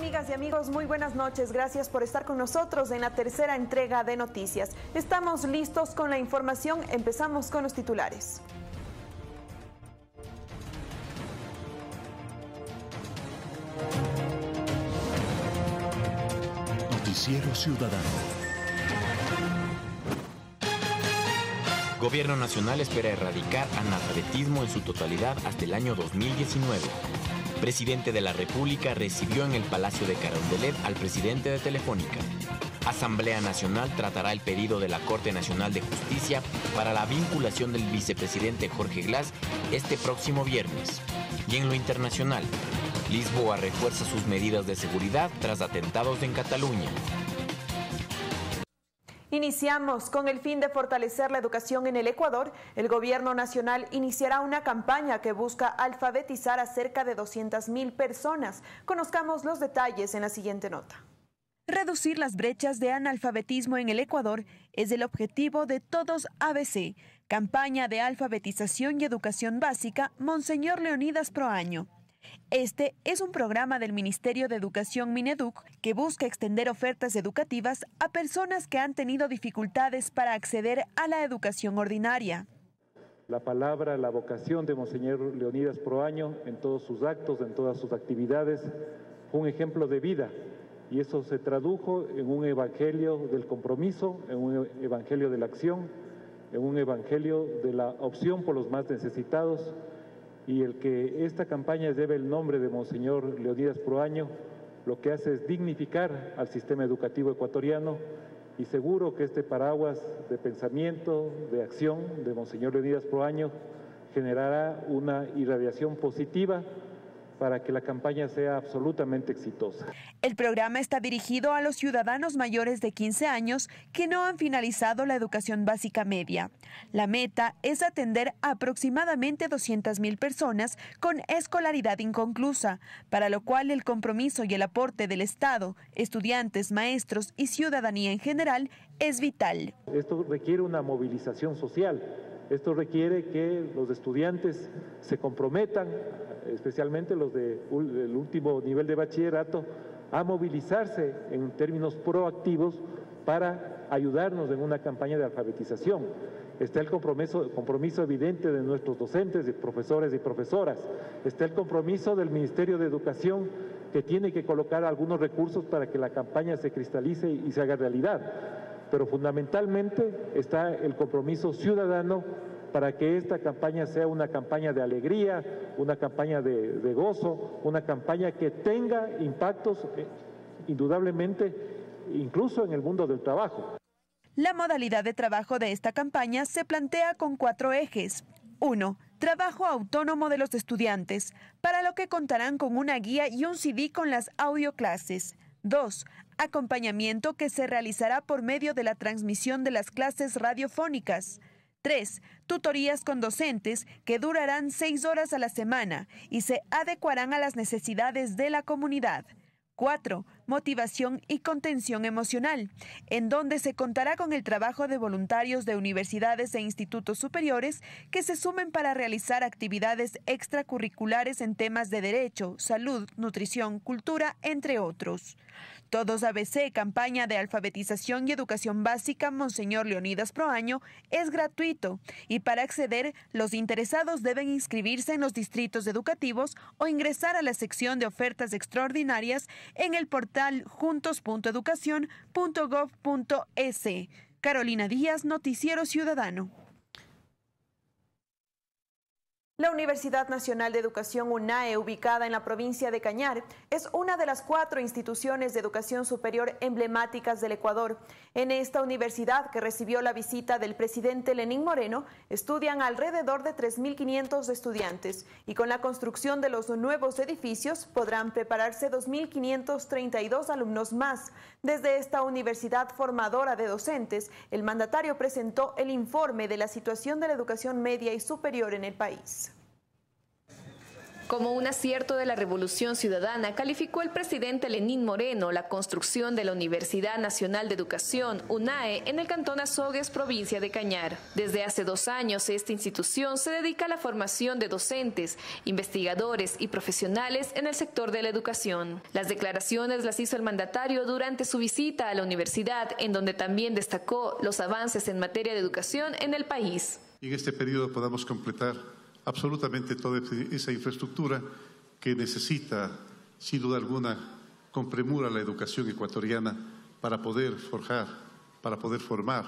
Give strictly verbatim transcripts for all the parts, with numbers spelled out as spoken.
amigas y amigos? Muy buenas noches. Gracias por estar con nosotros en la tercera entrega de Noticias. Estamos listos con la información. Empezamos con los titulares. Noticiero Ciudadano. Gobierno Nacional espera erradicar analfabetismo en su totalidad hasta el año dos mil diecinueve. Presidente de la República recibió en el Palacio de Carondelet al presidente de Telefónica. Asamblea Nacional tratará el pedido de la Corte Nacional de Justicia para la vinculación del vicepresidente Jorge Glass este próximo viernes. Y en lo internacional, Lisboa refuerza sus medidas de seguridad tras atentados en Cataluña. Iniciamos con el fin de fortalecer la educación en el Ecuador. El gobierno nacional iniciará una campaña que busca alfabetizar a cerca de doscientas mil personas. Conozcamos los detalles en la siguiente nota. Reducir las brechas de analfabetismo en el Ecuador es el objetivo de Todos A B C, campaña de alfabetización y educación básica Monseñor Leonidas Proaño. Este es un programa del Ministerio de Educación Mineduc que busca extender ofertas educativas a personas que han tenido dificultades para acceder a la educación ordinaria. La palabra, la vocación de Monseñor Leonidas Proaño en todos sus actos, en todas sus actividades, fue un ejemplo de vida y eso se tradujo en un evangelio del compromiso, en un evangelio de la acción, en un evangelio de la opción por los más necesitados. Y el que esta campaña lleve el nombre de Monseñor Leonidas Proaño, lo que hace es dignificar al sistema educativo ecuatoriano y seguro que este paraguas de pensamiento, de acción de Monseñor Leonidas Proaño generará una irradiación positiva para que la campaña sea absolutamente exitosa. El programa está dirigido a los ciudadanos mayores de quince años que no han finalizado la educación básica media. La meta es atender a aproximadamente doscientas mil personas con escolaridad inconclusa, para lo cual el compromiso y el aporte del Estado, estudiantes, maestros y ciudadanía en general es vital. Esto requiere una movilización social. Esto requiere que los estudiantes se comprometan, especialmente los de, del último nivel de bachillerato, a movilizarse en términos proactivos para ayudarnos en una campaña de alfabetización. Está el compromiso, compromiso evidente de nuestros docentes, de profesores y profesoras. Está el compromiso del Ministerio de Educación, que tiene que colocar algunos recursos para que la campaña se cristalice y se haga realidad. Pero fundamentalmente está el compromiso ciudadano para que esta campaña sea una campaña de alegría, una campaña de, de gozo, una campaña que tenga impactos eh, indudablemente incluso en el mundo del trabajo. La modalidad de trabajo de esta campaña se plantea con cuatro ejes. Uno, trabajo autónomo de los estudiantes, para lo que contarán con una guía y un C D con las audioclases. Dos, acompañamiento que se realizará por medio de la transmisión de las clases radiofónicas. Tres, tutorías con docentes que durarán seis horas a la semana y se adecuarán a las necesidades de la comunidad. Cuatro, motivación y contención emocional, en donde se contará con el trabajo de voluntarios de universidades e institutos superiores que se sumen para realizar actividades extracurriculares en temas de derecho, salud, nutrición, cultura, entre otros. Todos A B C, campaña de alfabetización y educación básica Monseñor Leonidas Proaño, es gratuito y para acceder los interesados deben inscribirse en los distritos educativos o ingresar a la sección de ofertas extraordinarias en el portal juntos punto educación punto gob punto es. Carolina Díaz, Noticiero Ciudadano. La Universidad Nacional de Educación UNAE, ubicada en la provincia de Cañar, es una de las cuatro instituciones de educación superior emblemáticas del Ecuador. En esta universidad, que recibió la visita del presidente Lenín Moreno, estudian alrededor de tres mil quinientos estudiantes y con la construcción de los nuevos edificios podrán prepararse dos mil quinientos treinta y dos alumnos más. Desde esta universidad formadora de docentes, el mandatario presentó el informe de la situación de la educación media y superior en el país. Como un acierto de la Revolución Ciudadana, calificó el presidente Lenín Moreno la construcción de la Universidad Nacional de Educación, UNAE, en el cantón Azogues, provincia de Cañar. Desde hace dos años, esta institución se dedica a la formación de docentes, investigadores y profesionales en el sector de la educación. Las declaraciones las hizo el mandatario durante su visita a la universidad, en donde también destacó los avances en materia de educación en el país. En este periodo podamos completar absolutamente toda esa infraestructura que necesita, sin duda alguna, con premura la educación ecuatoriana para poder forjar, para poder formar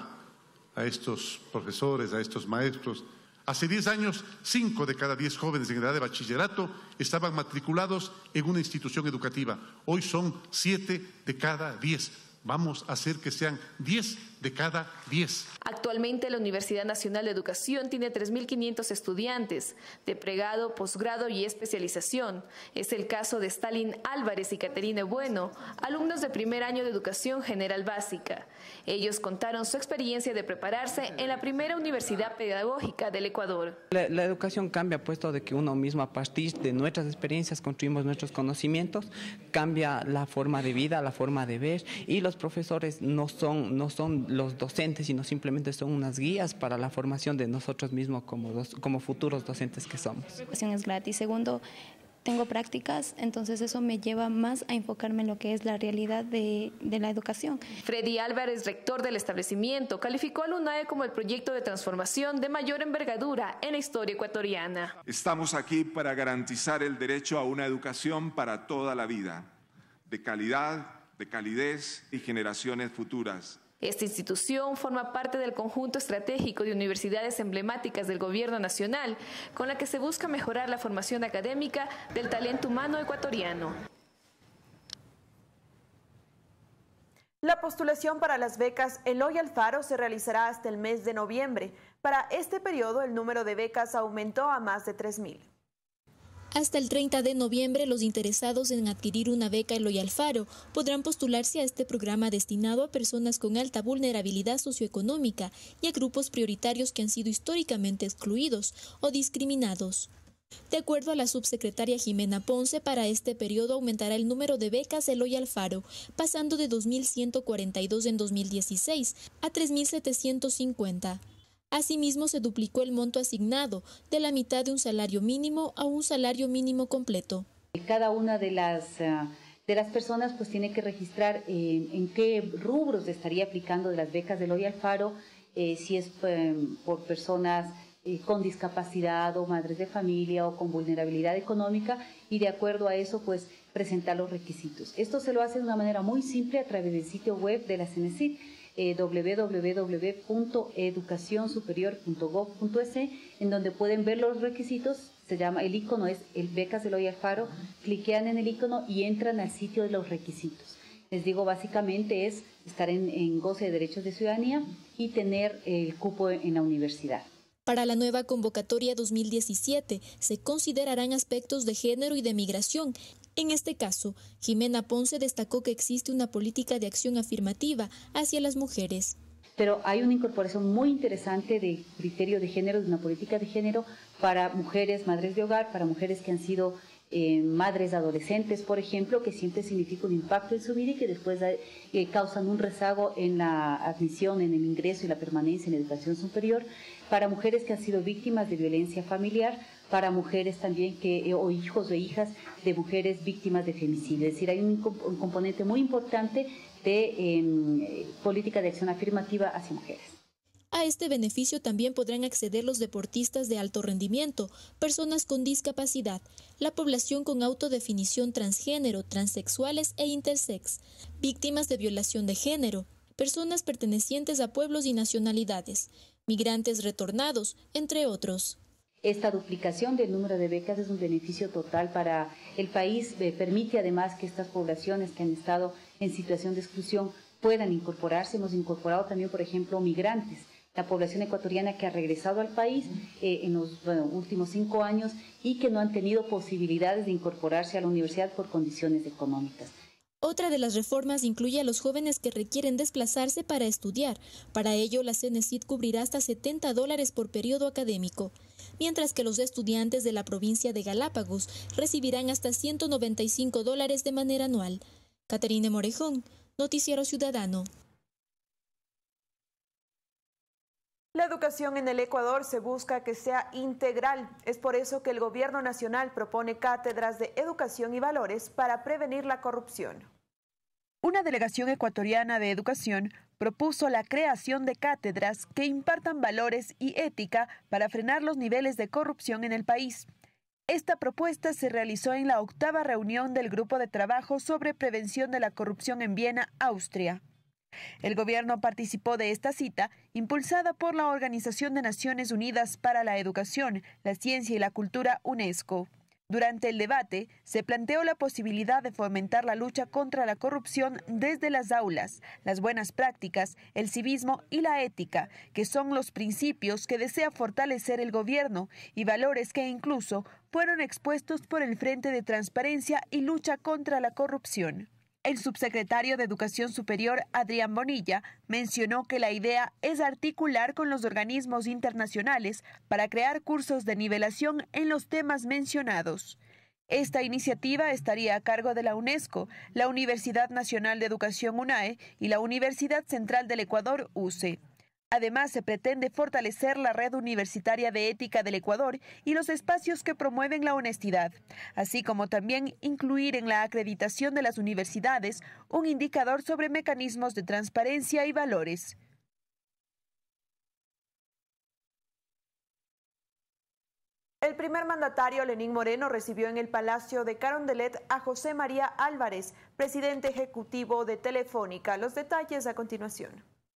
a estos profesores, a estos maestros. Hace diez años, cinco de cada diez jóvenes en edad de bachillerato estaban matriculados en una institución educativa. Hoy son siete de cada diez. Vamos a hacer que sean diez de cada diez. Actualmente la Universidad Nacional de Educación tiene tres mil quinientos estudiantes de pregrado, posgrado y especialización. Es el caso de Stalin Álvarez y Caterine Bueno, alumnos de primer año de Educación General Básica. Ellos contaron su experiencia de prepararse en la primera universidad pedagógica del Ecuador. La, la educación cambia, puesto de que uno mismo a partir de nuestras experiencias construimos nuestros conocimientos, cambia la forma de vida, la forma de ver, y los profesores no son, no son los docentes, sino simplemente son unas guías para la formación de nosotros mismos como, dos, como futuros docentes que somos. La educación es gratis. Segundo, tengo prácticas, entonces eso me lleva más a enfocarme en lo que es la realidad de, de la educación. Freddy Álvarez, rector del establecimiento, calificó al UNAE como el proyecto de transformación de mayor envergadura en la historia ecuatoriana. Estamos aquí para garantizar el derecho a una educación para toda la vida, de calidad, de calidez y generaciones futuras. Esta institución forma parte del conjunto estratégico de universidades emblemáticas del Gobierno Nacional, con la que se busca mejorar la formación académica del talento humano ecuatoriano. La postulación para las becas Eloy Alfaro se realizará hasta el mes de noviembre. Para este periodo, el número de becas aumentó a más de tres mil. Hasta el treinta de noviembre, los interesados en adquirir una beca Eloy Alfaro podrán postularse a este programa destinado a personas con alta vulnerabilidad socioeconómica y a grupos prioritarios que han sido históricamente excluidos o discriminados. De acuerdo a la subsecretaria Jimena Ponce, para este periodo aumentará el número de becas Eloy Alfaro, pasando de dos mil ciento cuarenta y dos en dos mil dieciséis a tres mil setecientos cincuenta. Asimismo, se duplicó el monto asignado, de la mitad de un salario mínimo a un salario mínimo completo. Cada una de las, uh, de las personas pues tiene que registrar eh, en qué rubros estaría aplicando de las becas de Eloy Alfaro, eh, si es eh, por personas eh, con discapacidad o madres de familia o con vulnerabilidad económica, y de acuerdo a eso pues presentar los requisitos. Esto se lo hace de una manera muy simple a través del sitio web de la CENESID. Eh, doble u doble u doble u punto educación superior punto gob punto es, en donde pueden ver los requisitos. Se llama, el icono es el becas Eloy Alfaro, cliquean en el icono y entran al sitio de los requisitos. Les digo, básicamente es estar en, en goce de derechos de ciudadanía y tener el cupo en la universidad. Para la nueva convocatoria dos mil diecisiete se considerarán aspectos de género y de migración. En este caso, Jimena Ponce destacó que existe una política de acción afirmativa hacia las mujeres. Pero hay una incorporación muy interesante de criterio de género, de una política de género para mujeres madres de hogar, para mujeres que han sido eh, madres adolescentes, por ejemplo, que siempre significa un impacto en su vida y que después eh, causan un rezago en la admisión, en el ingreso y la permanencia en la educación superior, para mujeres que han sido víctimas de violencia familiar, para mujeres también que, o hijos o hijas de mujeres víctimas de femicidio. Es decir, hay un, un componente muy importante de eh, política de acción afirmativa hacia mujeres. A este beneficio también podrán acceder los deportistas de alto rendimiento, personas con discapacidad, la población con autodefinición transgénero, transexuales e intersex, víctimas de violación de género, personas pertenecientes a pueblos y nacionalidades, migrantes retornados, entre otros. Esta duplicación del número de becas es un beneficio total para el país, eh, permite además que estas poblaciones que han estado en situación de exclusión puedan incorporarse. Hemos incorporado también, por ejemplo, migrantes, la población ecuatoriana que ha regresado al país eh, en los bueno, últimos cinco años y que no han tenido posibilidades de incorporarse a la universidad por condiciones económicas. Otra de las reformas incluye a los jóvenes que requieren desplazarse para estudiar. Para ello, la CENESID cubrirá hasta setenta dólares por periodo académico. mientras que los estudiantes de la provincia de Galápagos recibirán hasta ciento noventa y cinco dólares de manera anual. Caterine Morejón, Noticiero Ciudadano. La educación en el Ecuador se busca que sea integral. Es por eso que el Gobierno Nacional propone cátedras de educación y valores para prevenir la corrupción. Una delegación ecuatoriana de educación propuso la creación de cátedras que impartan valores y ética para frenar los niveles de corrupción en el país. Esta propuesta se realizó en la octava reunión del Grupo de Trabajo sobre Prevención de la Corrupción en Viena, Austria. El gobierno participó de esta cita, impulsada por la Organización de Naciones Unidas para la Educación, la Ciencia y la Cultura, UNESCO. Durante el debate, se planteó la posibilidad de fomentar la lucha contra la corrupción desde las aulas, las buenas prácticas, el civismo y la ética, que son los principios que desea fortalecer el gobierno y valores que incluso fueron expuestos por el Frente de Transparencia y Lucha contra la Corrupción. El subsecretario de Educación Superior, Adrián Bonilla, mencionó que la idea es articular con los organismos internacionales para crear cursos de nivelación en los temas mencionados. Esta iniciativa estaría a cargo de la UNESCO, la Universidad Nacional de Educación UNAE y la Universidad Central del Ecuador, U C E. Además, se pretende fortalecer la red universitaria de ética del Ecuador y los espacios que promueven la honestidad, así como también incluir en la acreditación de las universidades un indicador sobre mecanismos de transparencia y valores. El primer mandatario, Lenín Moreno, recibió en el Palacio de Carondelet a José María Álvarez, presidente ejecutivo de Telefónica. Los detalles a continuación.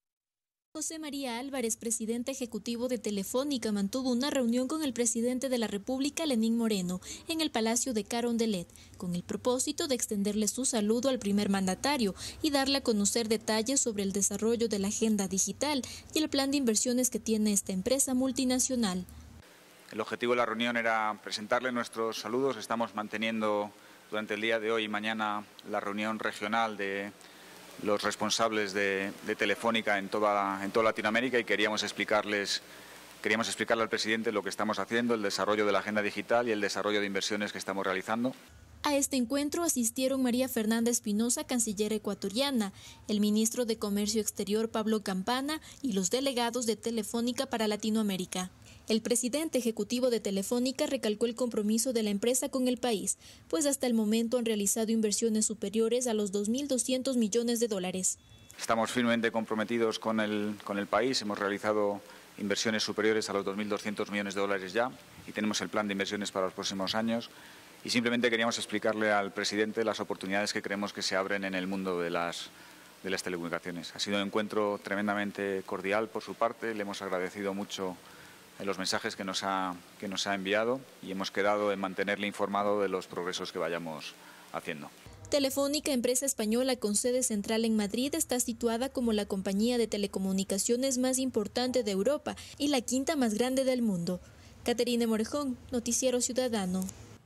José María Álvarez, presidente ejecutivo de Telefónica, mantuvo una reunión con el presidente de la República, Lenín Moreno, en el Palacio de Carondelet, con el propósito de extenderle su saludo al primer mandatario y darle a conocer detalles sobre el desarrollo de la agenda digital y el plan de inversiones que tiene esta empresa multinacional. El objetivo de la reunión era presentarle nuestros saludos. Estamos manteniendo durante el día de hoy y mañana la reunión regional de los responsables de, de Telefónica en toda, en toda Latinoamérica y queríamos explicarles, queríamos explicarle al presidente lo que estamos haciendo, el desarrollo de la agenda digital y el desarrollo de inversiones que estamos realizando. A este encuentro asistieron María Fernanda Espinosa, canciller ecuatoriana, el ministro de Comercio Exterior Pablo Campana y los delegados de Telefónica para Latinoamérica. El presidente ejecutivo de Telefónica recalcó el compromiso de la empresa con el país, pues hasta el momento han realizado inversiones superiores a los dos mil doscientos millones de dólares. Estamos firmemente comprometidos con el, con el país, hemos realizado inversiones superiores a los dos mil doscientos millones de dólares ya y tenemos el plan de inversiones para los próximos años y simplemente queríamos explicarle al presidente las oportunidades que creemos que se abren en el mundo de las, de las telecomunicaciones. Ha sido un encuentro tremendamente cordial por su parte, le hemos agradecido mucho en los mensajes que nos, ha, que nos ha enviado y hemos quedado en mantenerle informado de los progresos que vayamos haciendo. Telefónica, empresa española con sede central en Madrid, está situada como la compañía de telecomunicaciones más importante de Europa y la quinta más grande del mundo. Caterine Morejón, Noticiero Ciudadano.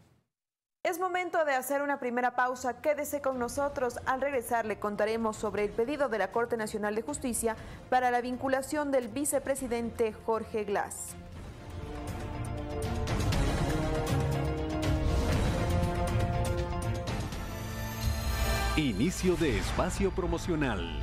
Es momento de hacer una primera pausa. Quédese con nosotros. Al regresar le contaremos sobre el pedido de la Corte Nacional de Justicia para la vinculación del vicepresidente Jorge Glass. Inicio de espacio promocional.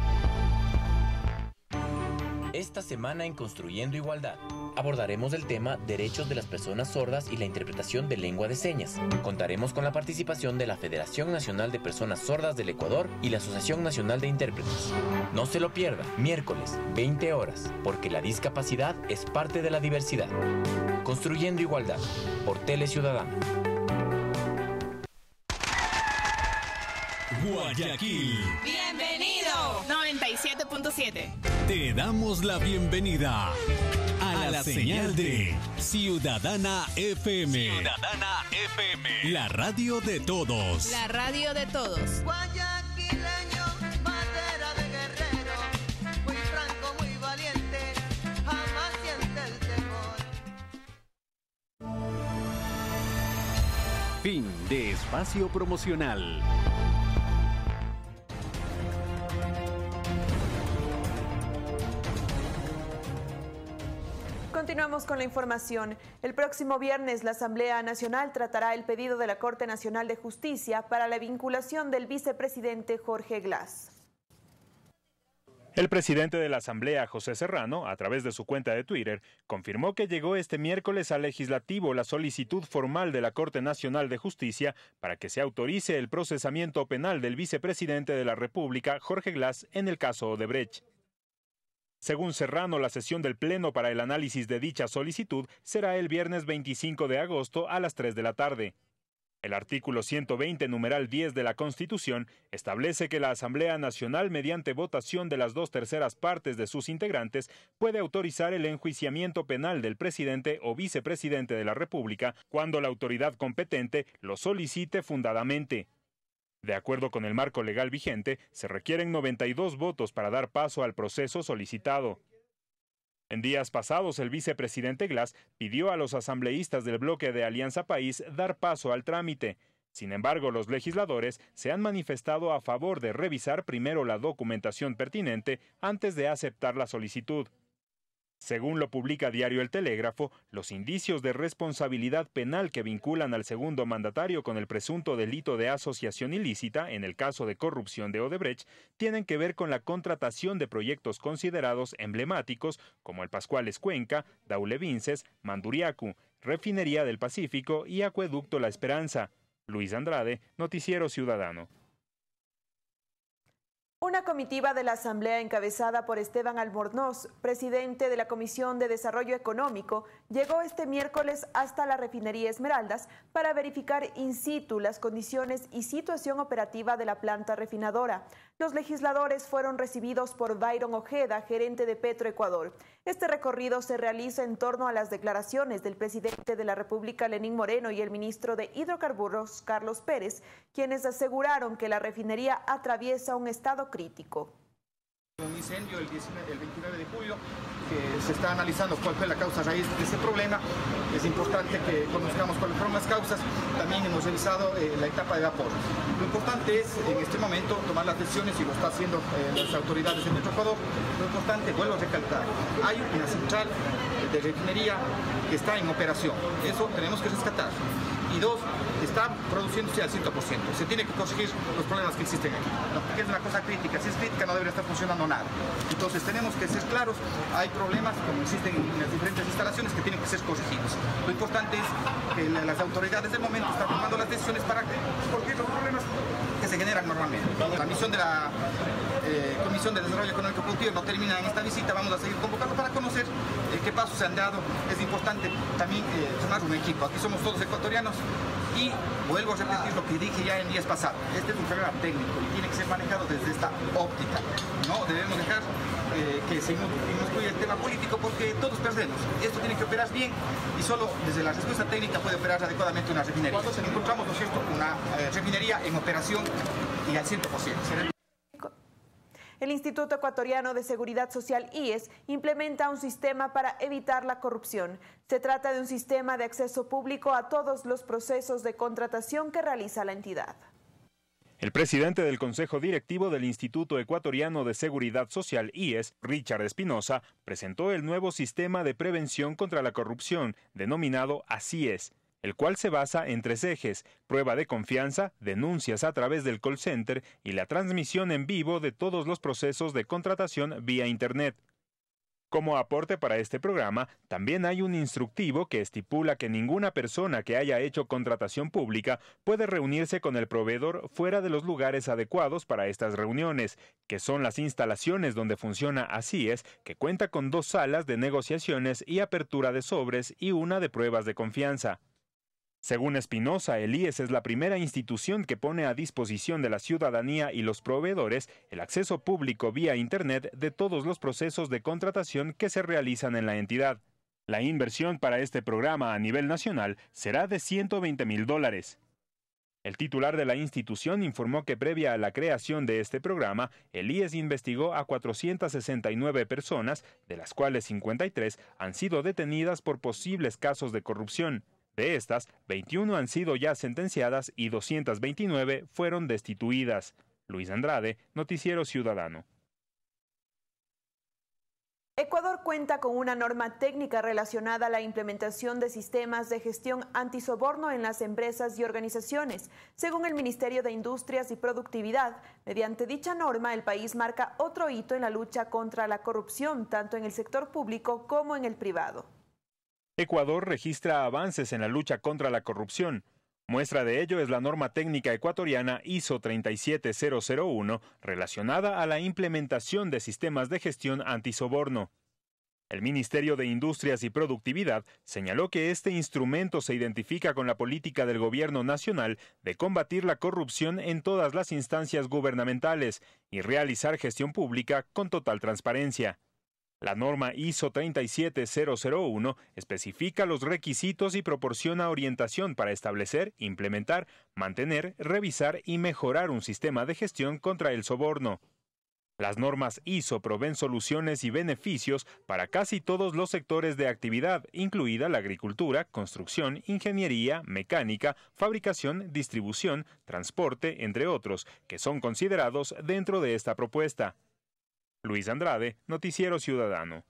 Esta semana en Construyendo Igualdad abordaremos el tema Derechos de las Personas Sordas y la interpretación de lengua de señas. Contaremos con la participación de la Federación Nacional de Personas Sordas del Ecuador y la Asociación Nacional de Intérpretes. No se lo pierda, miércoles, veinte horas, porque la discapacidad es parte de la diversidad. Construyendo Igualdad, por Tele Ciudadano. Guayaquil. ¡Bienvenido! noventa y siete punto siete. Te damos la bienvenida a la, la señal de Ciudadana F M. Ciudadana F M. La radio de todos. La radio de todos. Guayaquileño, bandera de guerrero, muy franco, muy valiente, jamás siente el temor. Fin de espacio promocional. Continuamos Continuamos con la información. El próximo viernes la Asamblea Nacional tratará el pedido de la Corte Nacional de Justicia para la vinculación del vicepresidente Jorge Glass. El presidente de la Asamblea, José Serrano, a través de su cuenta de Twitter, confirmó que llegó este miércoles al Legislativo la solicitud formal de la Corte Nacional de Justicia para que se autorice el procesamiento penal del vicepresidente de la República, Jorge Glass, en el caso Odebrecht. Según Serrano, la sesión del Pleno para el análisis de dicha solicitud será el viernes veinticinco de agosto a las tres de la tarde. El artículo ciento veinte, numeral diez de la Constitución, establece que la Asamblea Nacional, mediante votación de las dos terceras partes de sus integrantes, puede autorizar el enjuiciamiento penal del presidente o vicepresidente de la República cuando la autoridad competente lo solicite fundadamente. De acuerdo con el marco legal vigente, se requieren noventa y dos votos para dar paso al proceso solicitado. En días pasados, el vicepresidente Glass pidió a los asambleístas del bloque de Alianza País dar paso al trámite. Sin embargo, los legisladores se han manifestado a favor de revisar primero la documentación pertinente antes de aceptar la solicitud. Según lo publica Diario El Telégrafo, los indicios de responsabilidad penal que vinculan al segundo mandatario con el presunto delito de asociación ilícita en el caso de corrupción de Odebrecht tienen que ver con la contratación de proyectos considerados emblemáticos como el Pascuales Cuenca, Daule Vinces, Manduriacu, Refinería del Pacífico y Acueducto La Esperanza. Luis Andrade, Noticiero Ciudadano. Una comitiva de la Asamblea encabezada por Esteban Albornoz, presidente de la Comisión de Desarrollo Económico, llegó este miércoles hasta la refinería Esmeraldas para verificar in situ las condiciones y situación operativa de la planta refinadora. Los legisladores fueron recibidos por Byron Ojeda, gerente de Petroecuador. Este recorrido se realiza en torno a las declaraciones del presidente de la República, Lenín Moreno, y el ministro de Hidrocarburos, Carlos Pérez, quienes aseguraron que la refinería atraviesa un estado crítico. Un incendio el, diecinueve, el veintinueve de julio, que se está analizando cuál fue la causa raíz de ese problema. Es importante que conozcamos cuáles fueron las causas. También hemos revisado eh, la etapa de vapor. Lo importante es en este momento tomar las decisiones, y lo está haciendo eh, las autoridades de Petroecuador. Lo importante, vuelvo a recalcar, hay una central de refinería que está en operación. Eso tenemos que rescatar. Y dos, está produciéndose al cien por ciento. Se tiene que corregir los problemas que existen aquí, ¿no? Porque es una cosa crítica. Si es crítica, no debería estar funcionando nada. Entonces tenemos que ser claros. Hay problemas, como existen en las diferentes instalaciones, que tienen que ser corregidos. Lo importante es que las autoridades del momento están tomando las decisiones para corregir los problemas que se generan normalmente. La misión de la eh, Comisión de Desarrollo Económico Productivo no termina en esta visita. Vamos a seguir convocando para conocer eh, qué pasos se han dado. Es importante también eh, formar un equipo. Aquí somos todos ecuatorianos. Y vuelvo a repetir lo que dije ya en días pasados. Este es un problema técnico y tiene que ser manejado desde esta óptica. No debemos dejar eh, que se incluya el tema político, porque todos perdemos. Esto tiene que operar bien y solo desde la respuesta técnica puede operar adecuadamente una refinería. Encontramos, ¿no es cierto?, una eh, refinería en operación y al cien por ciento. El Instituto Ecuatoriano de Seguridad Social, I E S, implementa un sistema para evitar la corrupción. Se trata de un sistema de acceso público a todos los procesos de contratación que realiza la entidad. El presidente del Consejo Directivo del Instituto Ecuatoriano de Seguridad Social, I E S, Richard Espinosa, presentó el nuevo sistema de prevención contra la corrupción, denominado ACIES, el cual se basa en tres ejes: prueba de confianza, denuncias a través del call center y la transmisión en vivo de todos los procesos de contratación vía Internet. Como aporte para este programa, también hay un instructivo que estipula que ninguna persona que haya hecho contratación pública puede reunirse con el proveedor fuera de los lugares adecuados para estas reuniones, que son las instalaciones donde funciona ACIES, que cuenta con dos salas de negociaciones y apertura de sobres y una de pruebas de confianza. Según Espinosa, el I E S es la primera institución que pone a disposición de la ciudadanía y los proveedores el acceso público vía Internet de todos los procesos de contratación que se realizan en la entidad. La inversión para este programa a nivel nacional será de ciento veinte mil dólares. El titular de la institución informó que previa a la creación de este programa, el I E S investigó a cuatrocientas sesenta y nueve personas, de las cuales cincuenta y tres han sido detenidas por posibles casos de corrupción. De estas, veintiuna han sido ya sentenciadas y doscientas veintinueve fueron destituidas. Luis Andrade, Noticiero Ciudadano. Ecuador cuenta con una norma técnica relacionada a la implementación de sistemas de gestión antisoborno en las empresas y organizaciones. Según el Ministerio de Industrias y Productividad, mediante dicha norma, el país marca otro hito en la lucha contra la corrupción, tanto en el sector público como en el privado. Ecuador registra avances en la lucha contra la corrupción. Muestra de ello es la norma técnica ecuatoriana I S O treinta y siete mil uno relacionada a la implementación de sistemas de gestión antisoborno. El Ministerio de Industrias y Productividad señaló que este instrumento se identifica con la política del Gobierno Nacional de combatir la corrupción en todas las instancias gubernamentales y realizar gestión pública con total transparencia. La norma I S O treinta y siete mil uno especifica los requisitos y proporciona orientación para establecer, implementar, mantener, revisar y mejorar un sistema de gestión contra el soborno. Las normas I S O proveen soluciones y beneficios para casi todos los sectores de actividad, incluida la agricultura, construcción, ingeniería, mecánica, fabricación, distribución, transporte, entre otros, que son considerados dentro de esta propuesta. Luis Andrade, Noticiero Ciudadano.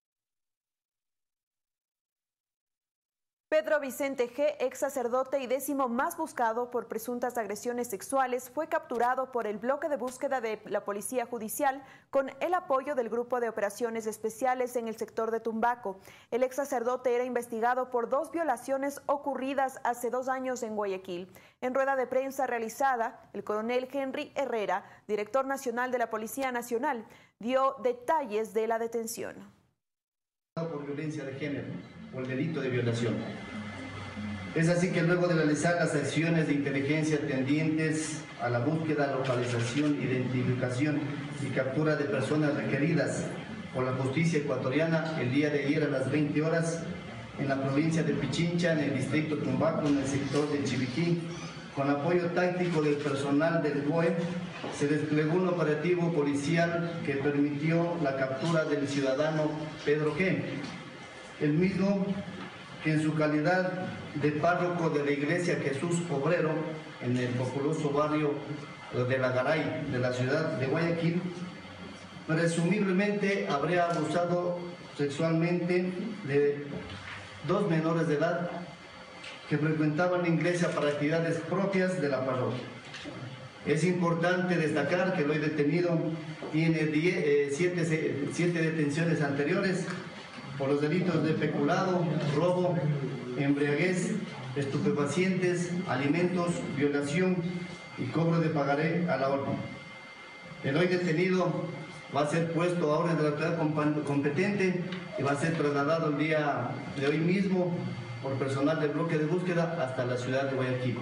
Pedro Vicente G., ex sacerdote y décimo más buscado por presuntas agresiones sexuales, fue capturado por el bloque de búsqueda de la Policía Judicial con el apoyo del Grupo de Operaciones Especiales en el sector de Tumbaco. El ex sacerdote era investigado por dos violaciones ocurridas hace dos años en Guayaquil. En rueda de prensa realizada, el coronel Henry Herrera, director nacional de la Policía Nacional, dio detalles de la detención. Por violencia de género o el delito de violación. Es así que luego de realizar las acciones de inteligencia tendientes a la búsqueda, localización, identificación y captura de personas requeridas por la justicia ecuatoriana el día de ayer a las veinte horas en la provincia de Pichincha, en el distrito Tumbaco, en el sector de Chiviquí, con apoyo táctico del personal del C O E, se desplegó un operativo policial que permitió la captura del ciudadano Pedro G., el mismo que en su calidad de párroco de la iglesia Jesús Obrero, en el populoso barrio de La Garay, de la ciudad de Guayaquil, presumiblemente habría abusado sexualmente de dos menores de edad que frecuentaban la iglesia para actividades propias de la parroquia. Es importante destacar que el hoy detenido tiene diez, eh, siete, siete detenciones anteriores por los delitos de peculado, robo, embriaguez, estupefacientes, alimentos, violación y cobro de pagaré a la orden. El hoy detenido va a ser puesto a orden de la autoridad competente y va a ser trasladado el día de hoy mismo por personal del bloque de búsqueda hasta la ciudad de Guayaquil.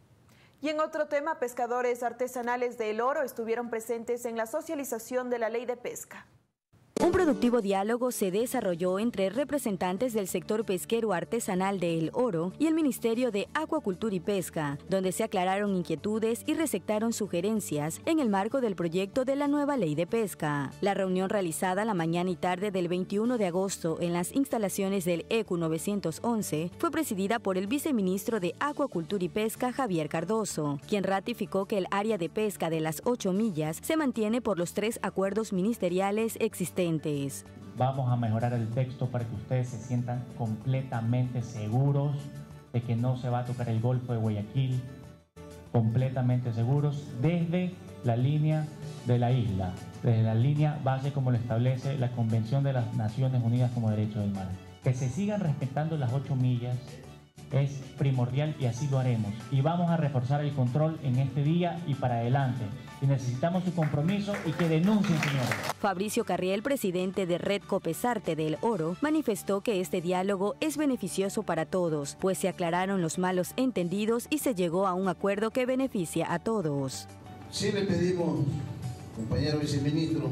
Y en otro tema, pescadores artesanales de El Oro estuvieron presentes en la socialización de la ley de pesca. Un productivo diálogo se desarrolló entre representantes del sector pesquero artesanal de El Oro y el Ministerio de Acuacultura y Pesca, donde se aclararon inquietudes y receptaron sugerencias en el marco del proyecto de la nueva ley de pesca. La reunión realizada la mañana y tarde del veintiuno de agosto en las instalaciones del E Q novecientos once fue presidida por el viceministro de Acuacultura y Pesca, Javier Cardoso, quien ratificó que el área de pesca de las ocho millas se mantiene por los tres acuerdos ministeriales existentes. Vamos a mejorar el texto para que ustedes se sientan completamente seguros de que no se va a tocar el Golfo de Guayaquil, completamente seguros desde la línea de la isla, desde la línea base como lo establece la Convención de las Naciones Unidas como Derecho del Mar. Que se sigan respetando las ocho millas es primordial y así lo haremos. Y vamos a reforzar el control en este día y para adelante. Y necesitamos su compromiso y que denuncien, señores. Fabricio Carriel, presidente de Red Copesarte del Oro, manifestó que este diálogo es beneficioso para todos, pues se aclararon los malos entendidos y se llegó a un acuerdo que beneficia a todos. Sí le pedimos, compañero viceministro,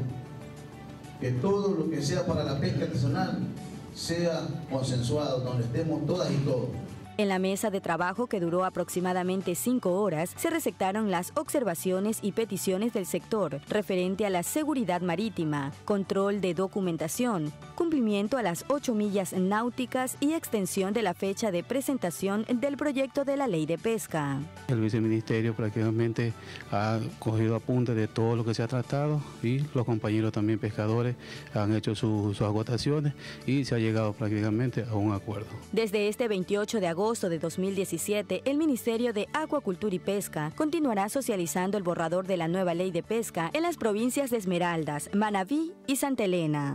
que todo lo que sea para la pesca artesanal sea consensuado, donde estemos todas y todos. En la mesa de trabajo, que duró aproximadamente cinco horas, se recetaron las observaciones y peticiones del sector referente a la seguridad marítima, control de documentación, cumplimiento a las ocho millas náuticas y extensión de la fecha de presentación del proyecto de la ley de pesca. El viceministerio prácticamente ha cogido apunte de todo lo que se ha tratado y los compañeros también pescadores han hecho su, sus agotaciones y se ha llegado prácticamente a un acuerdo. Desde este veintiocho de agosto de dos mil diecisiete, el Ministerio de Acuacultura y Pesca continuará socializando el borrador de la nueva ley de pesca en las provincias de Esmeraldas, Manabí y Santa Elena.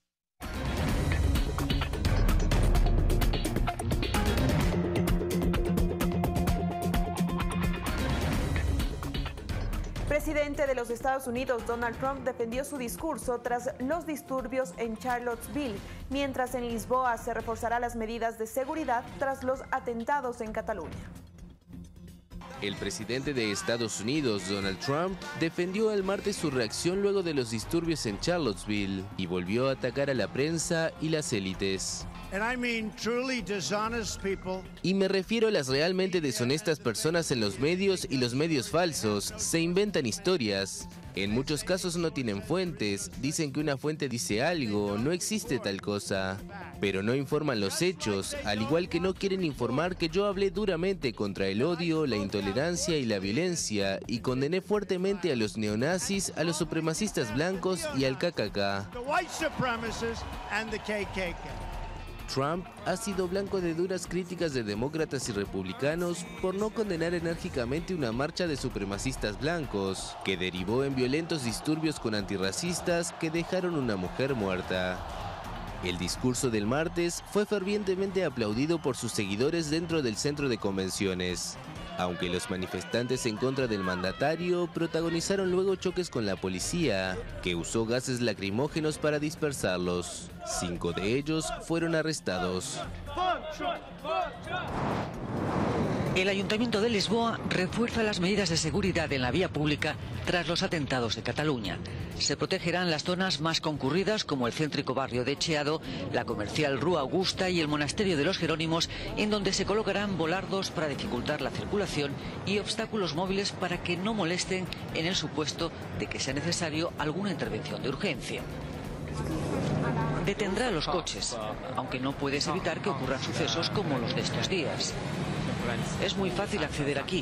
El presidente de los Estados Unidos, Donald Trump, defendió su discurso tras los disturbios en Charlottesville, mientras en Lisboa se reforzará las medidas de seguridad tras los atentados en Cataluña. El presidente de Estados Unidos, Donald Trump, defendió el martes su reacción luego de los disturbios en Charlottesville y volvió a atacar a la prensa y las élites. Y me refiero a las realmente deshonestas personas en los medios y los medios falsos. Se inventan historias. En muchos casos no tienen fuentes. Dicen que una fuente dice algo, no existe tal cosa. Pero no informan los hechos, al igual que no quieren informar que yo hablé duramente contra el odio, la intolerancia y la violencia y condené fuertemente a los neonazis, a los supremacistas blancos y al K K K. Trump ha sido blanco de duras críticas de demócratas y republicanos por no condenar enérgicamente una marcha de supremacistas blancos, que derivó en violentos disturbios con antirracistas que dejaron una mujer muerta. El discurso del martes fue fervientemente aplaudido por sus seguidores dentro del centro de convenciones, aunque los manifestantes en contra del mandatario protagonizaron luego choques con la policía, que usó gases lacrimógenos para dispersarlos. Cinco de ellos fueron arrestados. El Ayuntamiento de Lisboa refuerza las medidas de seguridad en la vía pública tras los atentados de Cataluña. Se protegerán las zonas más concurridas como el céntrico barrio de Chiado, la comercial Rúa Augusta y el monasterio de los Jerónimos, en donde se colocarán volardos para dificultar la circulación y obstáculos móviles para que no molesten en el supuesto de que sea necesario alguna intervención de urgencia. Detendrá los coches, aunque no puedes evitar que ocurran sucesos como los de estos días. Es muy fácil acceder aquí.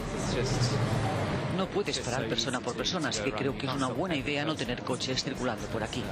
No puedes parar persona por persona, así que creo que es una buena idea no tener coches circulando por aquí.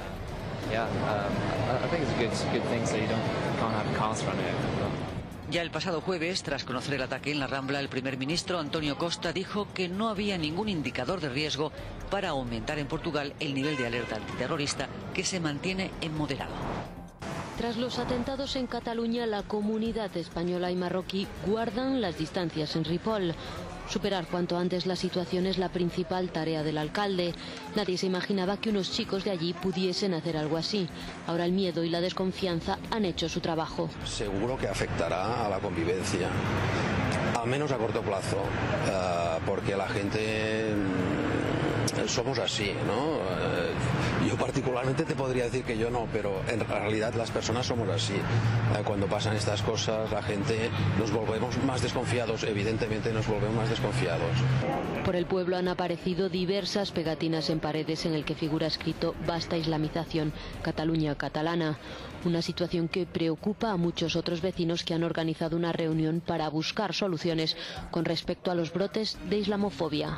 Ya el pasado jueves, tras conocer el ataque en la Rambla, el primer ministro Antonio Costa dijo que no había ningún indicador de riesgo para aumentar en Portugal el nivel de alerta antiterrorista, que se mantiene en moderado. Tras los atentados en Cataluña, la comunidad española y marroquí guardan las distancias en Ripoll. Superar cuanto antes la situación es la principal tarea del alcalde. Nadie se imaginaba que unos chicos de allí pudiesen hacer algo así. Ahora el miedo y la desconfianza han hecho su trabajo. Seguro que afectará a la convivencia, al menos a corto plazo, uh, porque la gente somos así, ¿no? Uh, yo particularmente te podría decir que yo no, pero en realidad las personas somos así. Uh, cuando pasan estas cosas, la gente nos volvemos más desconfiados, evidentemente nos volvemos más desconfiados. Por el pueblo han aparecido diversas pegatinas en paredes en el que figura escrito "Basta islamización, Cataluña catalana". Una situación que preocupa a muchos otros vecinos que han organizado una reunión para buscar soluciones con respecto a los brotes de islamofobia.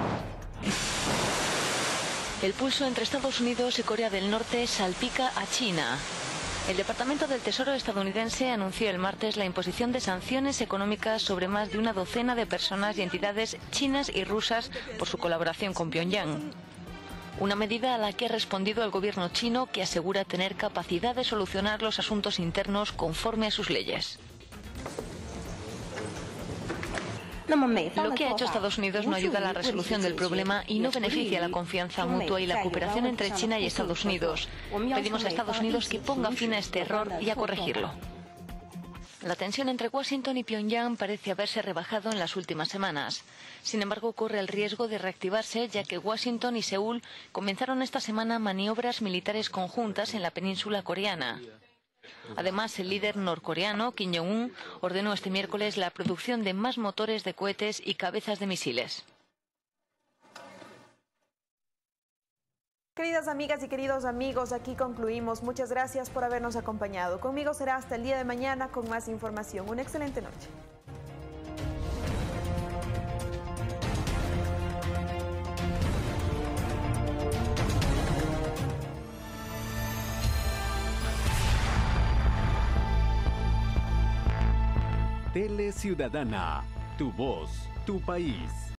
El pulso entre Estados Unidos y Corea del Norte salpica a China. El Departamento del Tesoro estadounidense anunció el martes la imposición de sanciones económicas sobre más de una docena de personas y entidades chinas y rusas por su colaboración con Pyongyang. Una medida a la que ha respondido el gobierno chino, que asegura tener capacidad de solucionar los asuntos internos conforme a sus leyes. Lo que ha hecho Estados Unidos no ayuda a la resolución del problema y no beneficia la confianza mutua y la cooperación entre China y Estados Unidos. Pedimos a Estados Unidos que ponga fin a este error y a corregirlo. La tensión entre Washington y Pyongyang parece haberse rebajado en las últimas semanas. Sin embargo, corre el riesgo de reactivarse, ya que Washington y Seúl comenzaron esta semana maniobras militares conjuntas en la península coreana. Además, el líder norcoreano, Kim Jong-un, ordenó este miércoles la producción de más motores de cohetes y cabezas de misiles. Queridas amigas y queridos amigos, aquí concluimos. Muchas gracias por habernos acompañado. Conmigo será hasta el día de mañana con más información. Una excelente noche. Tele Ciudadana, tu voz, tu país.